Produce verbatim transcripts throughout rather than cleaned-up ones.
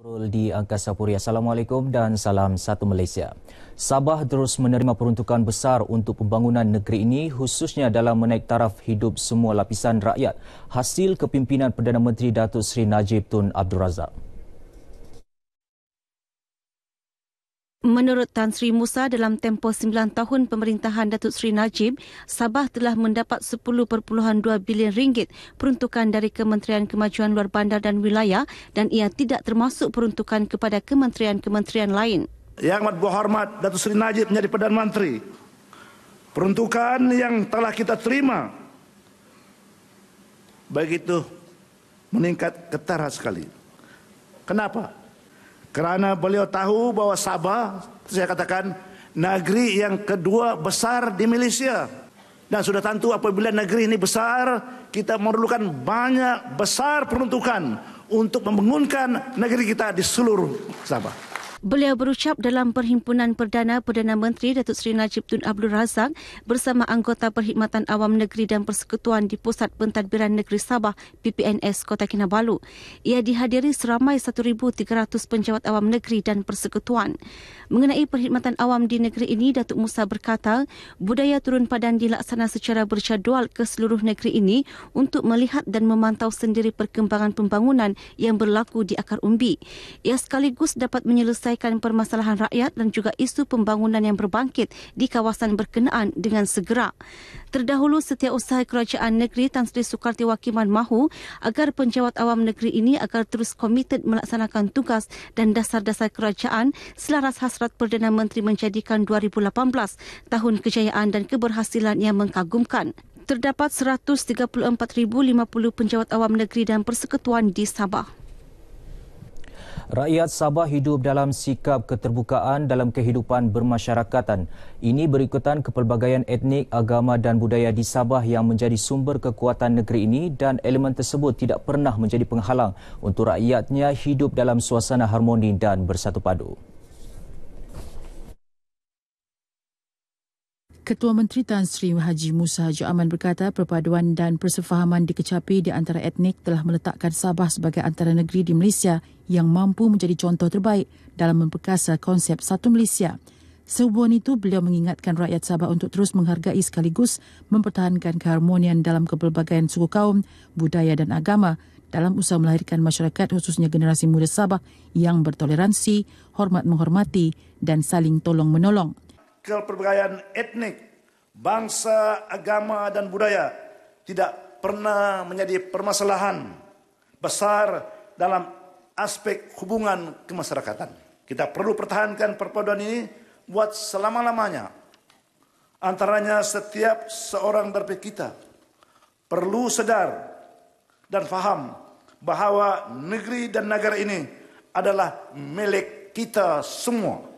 Di Angkasa Puri. Assalamualaikum dan salam satu Malaysia. Sabah terus menerima peruntukan besar untuk pembangunan negeri ini, khususnya dalam menaik taraf hidup semua lapisan rakyat, hasil kepimpinan Perdana Menteri Datuk Seri Najib Tun Abdul Razak. Menurut Tan Sri Musa, dalam tempoh sembilan tahun pemerintahan Datuk Seri Najib, Sabah telah mendapat sepuluh perpuluhan dua bilion ringgit peruntukan dari Kementerian Kemajuan Luar Bandar dan Wilayah dan ia tidak termasuk peruntukan kepada kementerian-kementerian lain. Yang amat berhormat Datuk Seri Najib menjadi Perdana Menteri, peruntukan yang telah kita terima begitu meningkat ketara sekali. Kenapa? Kerana beliau tahu bahawa Sabah, saya katakan, negeri yang kedua besar di Malaysia. Dan sudah tentu apabila negeri ini besar, kita memerlukan banyak besar peruntukan untuk membangunkan negeri kita di seluruh Sabah. Beliau berucap dalam Perhimpunan Perdana Perdana Menteri Datuk Seri Najib Tun Abdul Razak bersama anggota Perkhidmatan Awam Negeri dan Persekutuan di Pusat Pentadbiran Negeri Sabah P P N S Kota Kinabalu. Ia dihadiri seramai seribu tiga ratus penjawat awam negeri dan persekutuan. Mengenai perkhidmatan awam di negeri ini, Datuk Musa berkata, budaya turun padan dilaksana secara berjadual ke seluruh negeri ini untuk melihat dan memantau sendiri perkembangan pembangunan yang berlaku di akar umbi. Ia sekaligus dapat menyelesaikan permasalahan rakyat dan juga isu pembangunan yang berbangkit di kawasan berkenaan dengan segera. Terdahulu, Setiausaha Kerajaan Negeri Tan Sri Sukartiwakiman mahu agar penjawat awam negeri ini agar terus komited melaksanakan tugas dan dasar-dasar kerajaan selaras hasrat Perdana Menteri menjadikan dua ribu lapan belas tahun kejayaan dan keberhasilan yang mengagumkan. Terdapat seratus tiga puluh empat ribu lima puluh penjawat awam negeri dan persekutuan di Sabah. Rakyat Sabah hidup dalam sikap keterbukaan dalam kehidupan bermasyarakatan. Ini berikutan kepelbagaian etnik, agama dan budaya di Sabah yang menjadi sumber kekuatan negeri ini dan elemen tersebut tidak pernah menjadi penghalang untuk rakyatnya hidup dalam suasana harmoni dan bersatu padu. Ketua Menteri Tan Sri Haji Musa Haji Aman berkata perpaduan dan persefahaman dikecapi di antara etnik telah meletakkan Sabah sebagai antara negeri di Malaysia yang mampu menjadi contoh terbaik dalam memperkasa konsep satu Malaysia. Sehubungan itu, beliau mengingatkan rakyat Sabah untuk terus menghargai sekaligus mempertahankan keharmonian dalam kepelbagaian suku kaum, budaya dan agama dalam usaha melahirkan masyarakat khususnya generasi muda Sabah yang bertoleransi, hormat menghormati dan saling tolong-menolong. Kepelbagaian etnik, bangsa, agama dan budaya tidak pernah menjadi permasalahan besar dalam aspek hubungan kemasyarakatan. Kita perlu pertahankan perpaduan ini buat selama-lamanya. Antaranya setiap seorang daripada kita perlu sedar dan faham bahawa negeri dan negara ini adalah milik kita semua.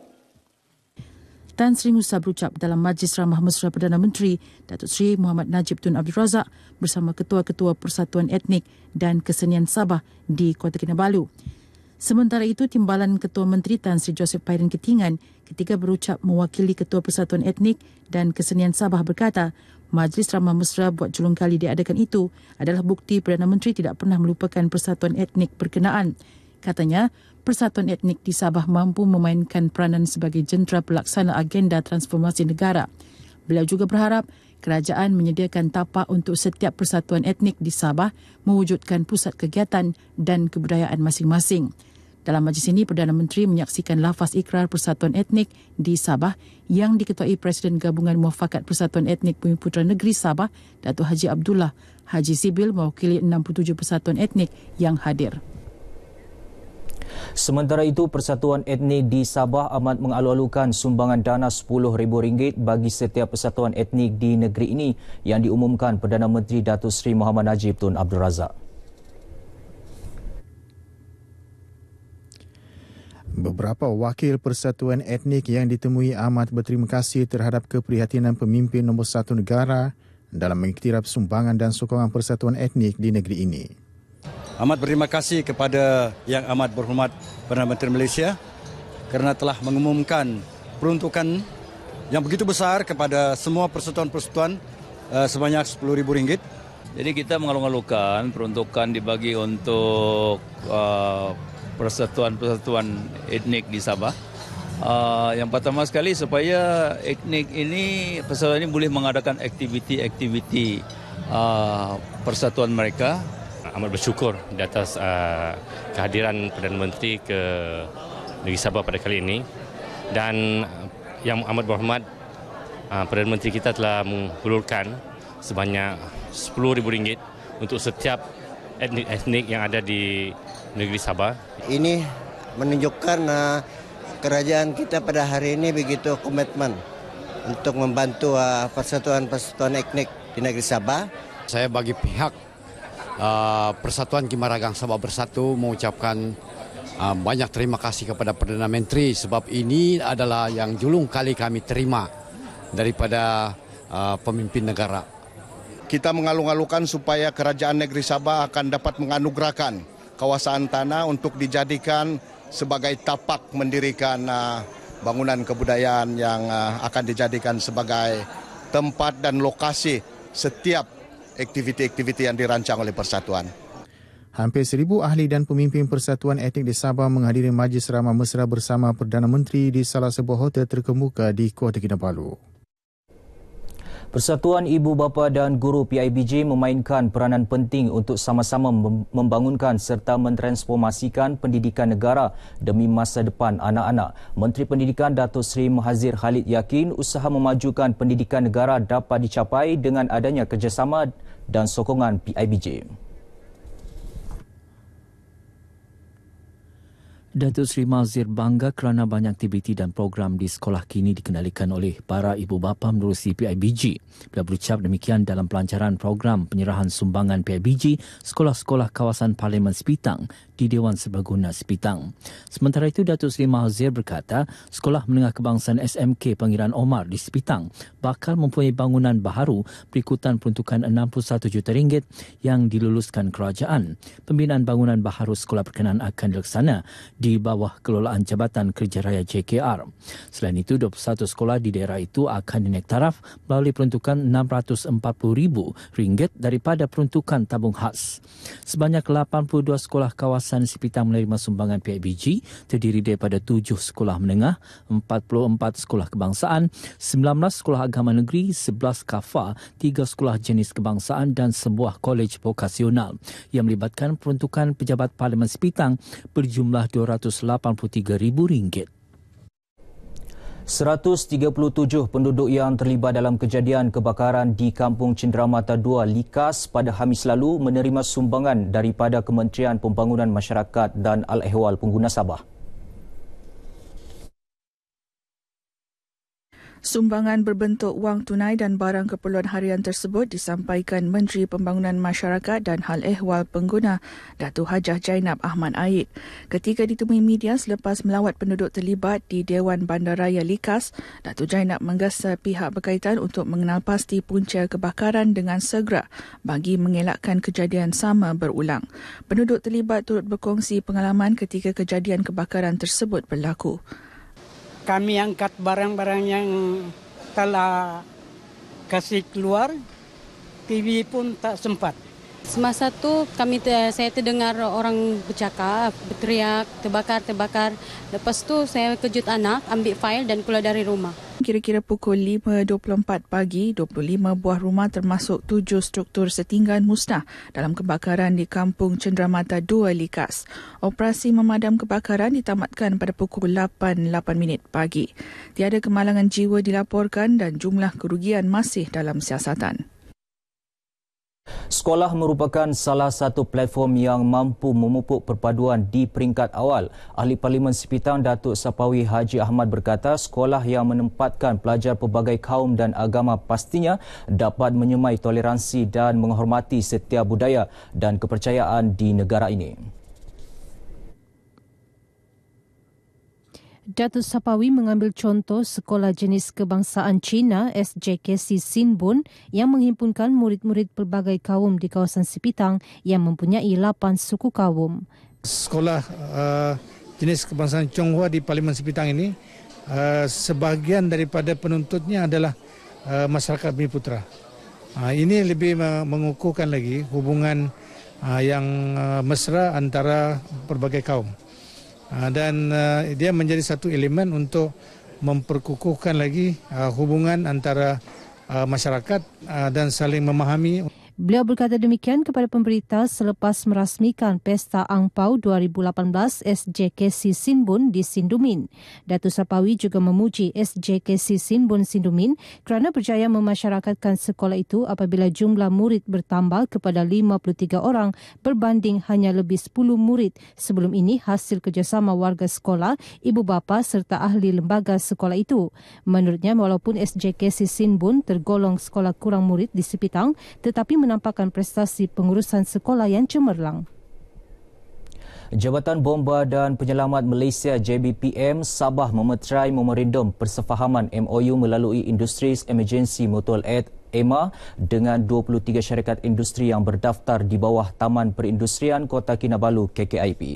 Tan Sri Musa berucap dalam Majlis Ramah Mesra Perdana Menteri Datuk Seri Muhammad Najib Tun Abdul Razak bersama Ketua-Ketua Persatuan Etnik dan Kesenian Sabah di Kota Kinabalu. Sementara itu, Timbalan Ketua Menteri Tan Sri Joseph Pairin Ketingan ketika berucap mewakili Ketua Persatuan Etnik dan Kesenian Sabah berkata, Majlis Ramah Mesra buat julung kali diadakan itu adalah bukti Perdana Menteri tidak pernah melupakan persatuan etnik berkenaan. Katanya, persatuan etnik di Sabah mampu memainkan peranan sebagai jentera pelaksana agenda transformasi negara. Beliau juga berharap kerajaan menyediakan tapak untuk setiap persatuan etnik di Sabah mewujudkan pusat kegiatan dan kebudayaan masing-masing. Dalam majlis ini, Perdana Menteri menyaksikan lafaz ikrar persatuan etnik di Sabah yang diketuai Presiden Gabungan Muafakat Persatuan Etnik Bumiputera Negeri Sabah, Datuk Haji Abdullah Haji Sibil mewakili enam puluh tujuh persatuan etnik yang hadir. Sementara itu, Persatuan Etnik di Sabah amat mengalu-alukan sumbangan dana sepuluh ribu ringgit bagi setiap persatuan etnik di negeri ini yang diumumkan Perdana Menteri Datuk Seri Muhammad Najib Tun Abdul Razak. Beberapa wakil persatuan etnik yang ditemui amat berterima kasih terhadap keprihatinan pemimpin nombor satu negara dalam mengiktiraf sumbangan dan sokongan persatuan etnik di negeri ini. Amat berterima kasih kepada Yang Amat Berhormat Perdana Menteri Malaysia kerana telah mengumumkan peruntukan yang begitu besar kepada semua persatuan-persatuan uh, sebanyak sepuluh ribu ringgit. Jadi kita mengalu-alukan peruntukan dibagi untuk uh, persatuan-persatuan etnik di Sabah. Uh, yang pertama sekali supaya etnik ini, persatuan ini boleh mengadakan aktiviti-aktiviti uh, persatuan mereka. Amat bersyukur di atas uh, kehadiran Perdana Menteri ke negeri Sabah pada kali ini, dan yang amat berhormat uh, Perdana Menteri kita telah menghulurkan sebanyak sepuluh ribu ringgit untuk setiap etnik-etnik yang ada di negeri Sabah. Ini menunjukkan uh, kerajaan kita pada hari ini begitu komitmen untuk membantu uh, persatuan-persatuan etnik di negeri Sabah. Saya bagi pihak Uh, Persatuan Kimaragang Sabah Bersatu mengucapkan uh, banyak terima kasih kepada Perdana Menteri, sebab ini adalah yang julung kali kami terima daripada uh, pemimpin negara. Kita mengalu-alukan supaya Kerajaan Negeri Sabah akan dapat menganugerahkan kawasan tanah untuk dijadikan sebagai tapak mendirikan uh, bangunan kebudayaan yang uh, akan dijadikan sebagai tempat dan lokasi setiap aktiviti-aktiviti yang dirancang oleh Persatuan. Hampir seribu ahli dan pemimpin Persatuan Etnik di Sabah menghadiri Majlis Ramah Mesra bersama Perdana Menteri di salah sebuah hotel terkemuka di Kota Kinabalu. Persatuan Ibu Bapa dan Guru P I B J memainkan peranan penting untuk sama-sama membangunkan serta mentransformasikan pendidikan negara demi masa depan anak-anak. Menteri Pendidikan Datuk Seri Mahazir Khalid yakin usaha memajukan pendidikan negara dapat dicapai dengan adanya kerjasama dan sokongan P I B J. Datuk Seri Mahazir bangga kerana banyak aktiviti dan program di sekolah kini dikendalikan oleh para ibu bapa menerusi P I B J. Beliau berucap demikian dalam pelancaran program penyerahan sumbangan P I B J sekolah-sekolah kawasan Parlimen Sepitang di Dewan Serbaguna Sepitang. Sementara itu, Datuk Seri Mahazir berkata, Sekolah Menengah Kebangsaan S M K Pangeran Omar di Sepitang bakal mempunyai bangunan baharu berikutan peruntukan enam puluh satu juta ringgit yang diluluskan kerajaan. Pembinaan bangunan baharu sekolah berkenaan akan dilaksana di bawah kelolaan Jabatan Kerja Raya J K R. Selain itu, dua puluh satu sekolah di daerah itu akan dinaik taraf melalui peruntukan enam ratus empat puluh ribu ringgit daripada peruntukan tabung khas. Sebanyak lapan puluh dua sekolah kawasan Sepitang menerima sumbangan P I B J, terdiri daripada tujuh sekolah menengah, empat puluh empat sekolah kebangsaan, sembilan belas sekolah agama negeri, sebelas kafa, tiga sekolah jenis kebangsaan dan sebuah kolej vokasional yang melibatkan peruntukan pejabat Parlimen Sepitang berjumlah dua ratus lapan puluh tiga ribu ringgit. seratus tiga puluh tujuh penduduk yang terlibat dalam kejadian kebakaran di Kampung Cenderamata dua Likas pada Khamis lalu menerima sumbangan daripada Kementerian Pembangunan Masyarakat dan Al-Ehwal Pengguna Sabah. Sumbangan berbentuk wang tunai dan barang keperluan harian tersebut disampaikan Menteri Pembangunan Masyarakat dan Hal Ehwal Pengguna Datuk Hajah Jainab Ahmad Aid ketika ditemui media selepas melawat penduduk terlibat di Dewan Bandaraya Likas. Datuk Jainab menggesa pihak berkaitan untuk mengenal pasti punca kebakaran dengan segera bagi mengelakkan kejadian sama berulang. Penduduk terlibat turut berkongsi pengalaman ketika kejadian kebakaran tersebut berlaku. Kami angkat barang-barang yang telah kasih keluar, T V pun tak sempat. Semasa tu kami saya terdengar orang bercakap, berteriak, terbakar, terbakar. Lepas tu saya kejut anak, ambil fail dan keluar dari rumah. Kira-kira pukul lima dua puluh empat pagi, dua puluh lima buah rumah termasuk tujuh struktur setinggan musnah dalam kebakaran di Kampung Cenderamata dua Likas. Operasi memadam kebakaran ditamatkan pada pukul lapan lapan minit pagi. Tiada kemalangan jiwa dilaporkan dan jumlah kerugian masih dalam siasatan. Sekolah merupakan salah satu platform yang mampu memupuk perpaduan di peringkat awal. Ahli Parlimen Sepitang Datuk Sapawi Haji Ahmad berkata sekolah yang menempatkan pelajar pelbagai kaum dan agama pastinya dapat menyemai toleransi dan menghormati setiap budaya dan kepercayaan di negara ini. Datuk Sapawi mengambil contoh sekolah jenis kebangsaan Cina S J K C Sinbun yang menghimpunkan murid-murid pelbagai kaum di kawasan Sepitang yang mempunyai lapan suku kaum. Sekolah uh, jenis kebangsaan Chonghua di Parlimen Sepitang ini, uh, sebahagian daripada penuntutnya adalah uh, masyarakat Bumi Putra. Uh, ini lebih mengukuhkan lagi hubungan uh, yang uh, mesra antara pelbagai kaum. dan dia menjadi satu elemen untuk memperkukuhkan lagi hubungan antara masyarakat dan saling memahami. Beliau berkata demikian kepada pemberita selepas merasmikan Pesta Angpau dua ribu lapan belas S J K C Sinbun di Sindumin. Datuk Sapawi juga memuji S J K C Sinbun Sindumin kerana berjaya memasyarakatkan sekolah itu apabila jumlah murid bertambah kepada lima puluh tiga orang berbanding hanya lebih sepuluh murid. Sebelum ini hasil kerjasama warga sekolah, ibu bapa serta ahli lembaga sekolah itu. Menurutnya, walaupun S J K C Sinbun tergolong sekolah kurang murid di Sipitang, tetapi menampakkan prestasi pengurusan sekolah yang cemerlang. Jabatan Bomba dan Penyelamat Malaysia J B P M Sabah memeterai memorandum persefahaman M O U melalui Industries Emergency Mutual Aid E M A dengan dua puluh tiga syarikat industri yang berdaftar di bawah Taman Perindustrian Kota Kinabalu K K I P.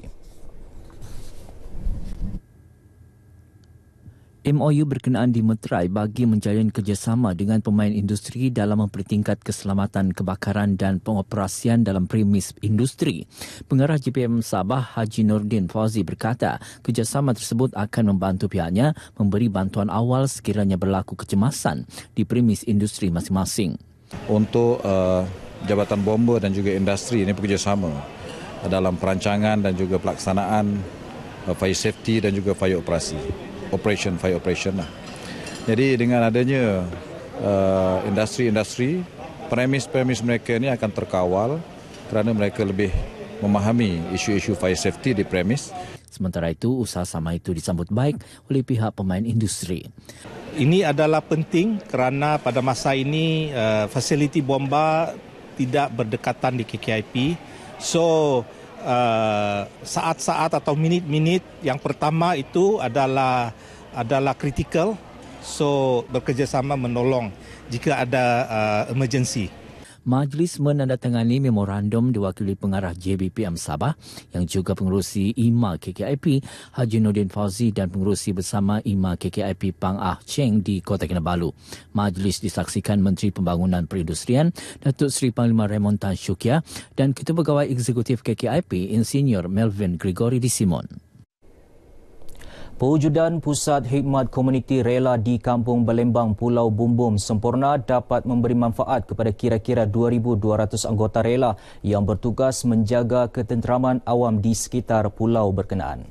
M O U berkenaan dimeterai bagi menjalin kerjasama dengan pemain industri dalam mempertingkat keselamatan kebakaran dan pengoperasian dalam premis industri. Pengarah J P M Sabah Haji Nordin Fauzi berkata, kerjasama tersebut akan membantu pihaknya memberi bantuan awal sekiranya berlaku kecemasan di premis industri masing-masing. Untuk uh, Jabatan Bomba dan juga industri ini bekerjasama dalam perancangan dan juga pelaksanaan uh, fire safety dan juga fire operasi. Operation, fire operation lah. Jadi dengan adanya uh, industri-industri, premis-premis mereka ini akan terkawal kerana mereka lebih memahami isu-isu fire safety di premis. Sementara itu, usaha sama itu disambut baik oleh pihak pemain industri. Ini adalah penting kerana pada masa ini uh, fasiliti bomba tidak berdekatan di K K I P. So, Uh, saat-saat atau minit-minit yang pertama itu adalah adalah kritikal, so bekerjasama menolong jika ada uh, emergency. Majlis menandatangani memorandum diwakili pengarah J B P M Sabah yang juga pengerusi I M A K K I P Haji Nordin Fauzi dan pengerusi bersama I M A K K I P Pang Ah Cheng di Kota Kinabalu. Majlis disaksikan Menteri Pembangunan Perindustrian Datuk Seri Panglima Raymond Tan Syukia dan Ketua Pegawai Eksekutif K K I P Insinyur Melvin Gregory Disimon. Pewujudan Pusat Khidmat Komuniti Rela di Kampung Balembang, Pulau Bumbum sempurna dapat memberi manfaat kepada kira-kira dua ribu dua ratus anggota rela yang bertugas menjaga ketenteraman awam di sekitar pulau berkenaan.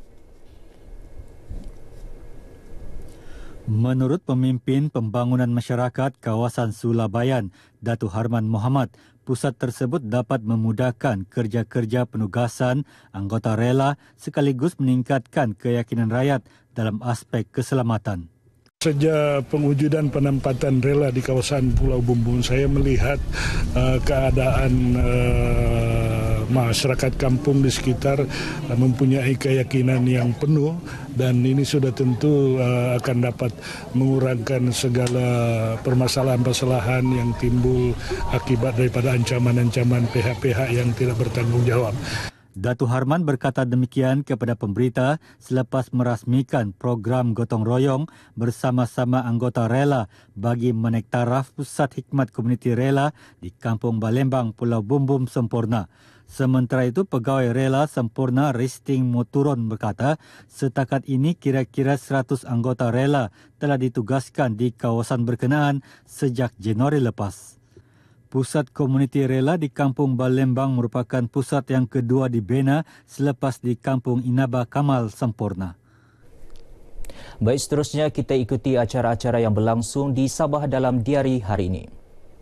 Menurut Pemimpin Pembangunan Masyarakat Kawasan Sulabayan, Datuk Harman Mohamad, pusat tersebut dapat memudahkan kerja-kerja penugasan anggota rela sekaligus meningkatkan keyakinan rakyat dalam aspek keselamatan. Sejak pengujudan penempatan rela di kawasan Pulau Bumbung, saya melihat uh, keadaan uh, masyarakat kampung di sekitar uh, mempunyai keyakinan yang penuh dan ini sudah tentu uh, akan dapat mengurangkan segala permasalahan-permasalahan yang timbul akibat daripada ancaman-ancaman pihak-pihak yang tidak bertanggung jawab. Datuk Harman berkata demikian kepada pemberita selepas merasmikan program gotong royong bersama-sama anggota rela bagi menaik taraf Pusat Khidmat Komuniti Rela di Kampung Balembang, Pulau Bumbum sempurna. Sementara itu, pegawai rela sempurna Risting Moturon berkata setakat ini kira-kira seratus anggota rela telah ditugaskan di kawasan berkenaan sejak Januari lepas. Pusat Komuniti Rela di Kampung Balembang merupakan pusat yang kedua dibina selepas di Kampung Inaba Kamal sempurna. Baik, seterusnya kita ikuti acara-acara yang berlangsung di Sabah dalam diari hari ini.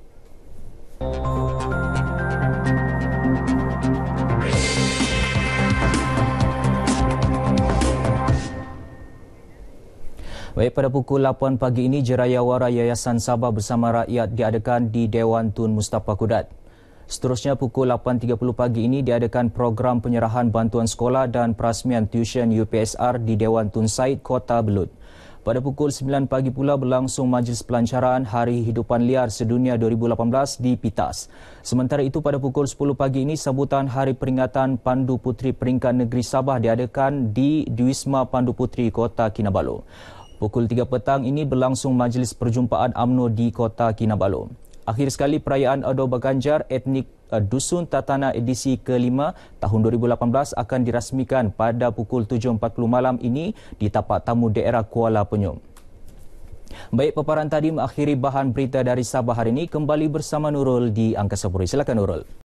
Baik, pada pukul lapan pagi ini, Jerayawara Yayasan Sabah Bersama Rakyat diadakan di Dewan Tun Mustafa Kudat. Seterusnya, pukul lapan tiga puluh pagi ini diadakan program penyerahan bantuan sekolah dan perasmian tuition U P S R di Dewan Tun Said, Kota Belud. Pada pukul sembilan pagi pula berlangsung Majlis Pelancaran Hari Hidupan Liar Sedunia dua ribu lapan belas di Pitas. Sementara itu, pada pukul sepuluh pagi ini, sambutan Hari Peringatan Pandu Puteri Peringkat Negeri Sabah diadakan di Wisma Pandu Puteri, Kota Kinabalu. Pukul tiga petang ini berlangsung Majlis Perjumpaan U M N O di Kota Kinabalu. Akhir sekali, perayaan Ado Baganjar etnik Dusun Tatana edisi kelima tahun dua ribu lapan belas akan dirasmikan pada pukul tujuh empat puluh malam ini di tapak tamu daerah Kuala Penyum. Baik, paparan tadi mengakhiri bahan berita dari Sabah hari ini. Kembali bersama Nurul di Angkasa Puri. Silakan Nurul.